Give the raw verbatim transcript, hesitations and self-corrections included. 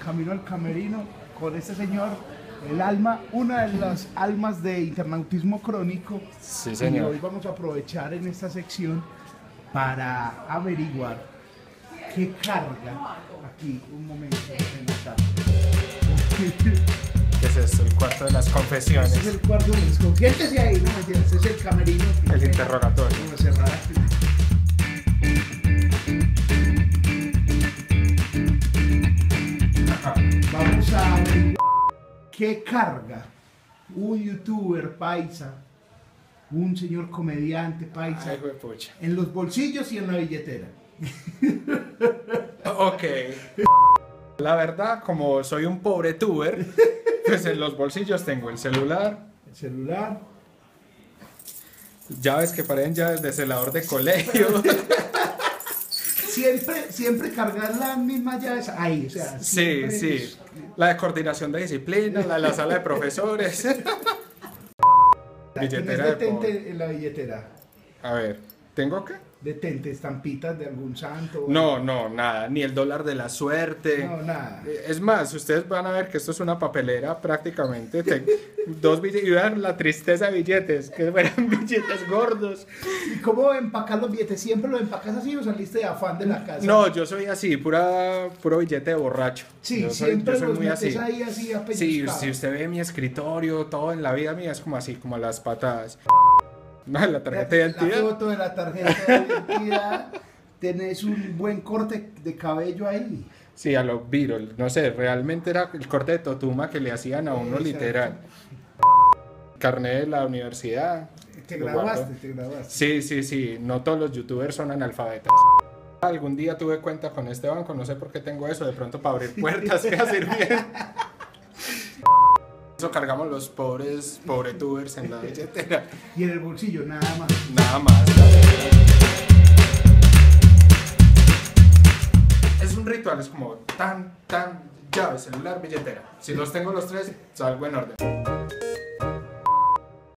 camino al camerino con este señor, el alma, una de las almas de internautismo crónico. Sí, señor. Y hoy vamos a aprovechar en esta sección para averiguar qué carga. Aquí, un momento, en esta. ¿Qué es esto? El cuarto de las confesiones. Este es el cuarto de los confesiones. Ahí, no me este es el camerino. El interrogatorio. Vamos a cerrar aquí. Vamos a averiguar qué carga un youtuber paisa, un señor comediante paisa, Ay, juepucha. en los bolsillos y en la billetera. Ok. La verdad, como soy un pobre tuber, pues en los bolsillos tengo el celular, El celular. llaves que parecen llaves de celador de colegio. Siempre, siempre cargar las mismas llaves ahí, o sea. Sí, siempre sí. es- La de coordinación de disciplina, la de la sala de profesores. ¿Tienes Billetera de detente pobre. en la billetera? A ver, ¿tengo qué? Detente, estampitas de algún santo. No, no, nada, ni el dólar de la suerte. No, nada. Eh, Es más, ustedes van a ver que esto es una papelera prácticamente. Ten- dos billetes, y vean la tristeza de billetes, que fueran billetes gordos. ¿Y cómo empacas los billetes? ¿Siempre los empacas así o saliste de afán de la casa? No, yo soy así, pura, puro billete de borracho. Sí, yo soy, siempre yo soy los muy metes así. ahí así Sí, apellizcados. si usted ve mi escritorio, todo en la vida mía es como así, como las patadas. No, la tarjeta de La identidad. foto de la tarjeta de identidad. Tenés un buen corte de cabello ahí. Sí, a los Beatles, no sé, realmente era el corte de totuma que le hacían a uno Exacto. literal. Carnet de la universidad. Te lo grabaste, guardo. te grabaste. Sí, sí, sí, no todos los youtubers son analfabetas. Algún día tuve cuenta con este banco, no sé por qué tengo eso, de pronto para abrir puertas, queda sirviendo. Eso cargamos los pobres, pobre tubers en la billetera. Y en el bolsillo, nada más. Nada más. Es un ritual, es como tan, tan, llave, celular, billetera. Si los tengo los tres, salgo en orden.